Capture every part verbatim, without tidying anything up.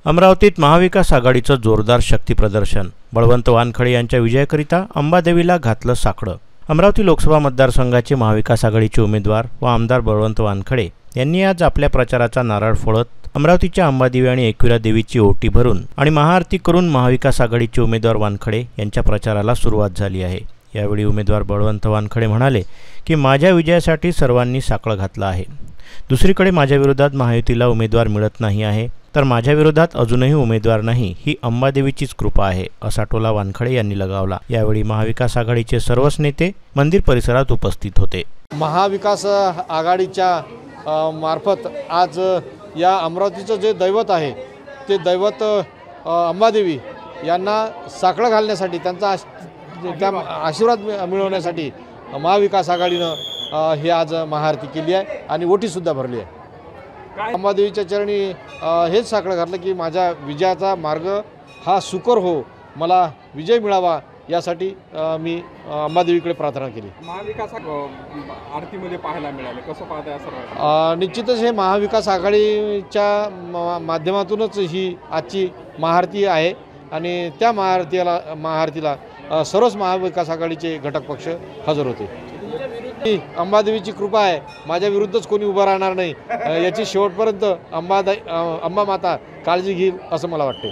अमरावतीत महाविकास आघाडीचं जोरदार शक्तीप्रदर्शन। बळवंत वानखडे यांच्या विजयाकरिता अंबादेवीला घातलं साकडं। अमरावती लोकसभा मतदारसंघाचे महाविकास आघाडीचे उमेदवार व आमदार बळवंत वानखडे यांनी आज आपल्या प्रचाराचा नारळ फोडत अमरावतीच्या अंबादेवी आणि एकविरा देवीची ओटी भरून आणि महाआरती करून महाविकास आघाडीचे उमेदवार वानखडे यांच्या प्रचाराला सुरुवात झाली आहे। यावेळी उमेदवार बळवंत वानखडे म्हणाले की माझ्या विजयासाठी सर्वांनी साकडं घातलं आहे। दुसरीकडे माझ्या विरोधात महायुतीला उमेदवार मिळत नाही आहे, तर माझ्या विरोधात अजूनही उमेदवार नाही, ही अंबादेवीचीच कृपा आहे, असा टोला वानखडे यांनी लगावला। यावेळी महाविकास आघाडीचे सर्वच नेते मंदिर परिसरात उपस्थित होते। महाविकास आघाडीच्या मार्फत आज या अमरावतीचं जे दैवत आहे ते दैवत अंबादेवी यांना साकडं घालण्यासाठी, त्यांचा त्या आशीर्वाद मिळवण्यासाठी महाविकास आघाडीनं हे आज महाआरती केली आहे आणि ओटीसुद्धा भरली आहे। अंबादेवीच्या चरणी हेच साकडं घातलं की माझ्या विजयाचा मार्ग हा सुकर हो, मला विजय मिळावा, यासाठी मी अंबादेवीकडे प्रार्थना केली। महाविकास आरतीमध्ये पाहायला मिळाले, कसं पाहताय सर्व? निश्चितच हे महाविकास आघाडीच्या माध्यमातूनच ही आजची महाआरती आहे आणि त्या महाआरतीला महाआरतीला सर्वच महाविकास आघाडीचे घटक पक्ष हजर होते। ही अंबादेवीची कृपा आहे, माझ्या विरुद्धच कोणी उभं राहणार नाही, याची शेवटपर्यंत अंबा अंबा माता काळजी घेईल असं मला वाटते।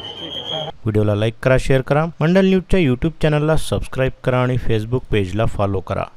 व्हिडिओला लाईक करा, शेअर करा, मंडल न्यूजच्या यूट्यूब चॅनलला सबस्क्राईब करा आणि फेसबुक पेजला फॉलो करा।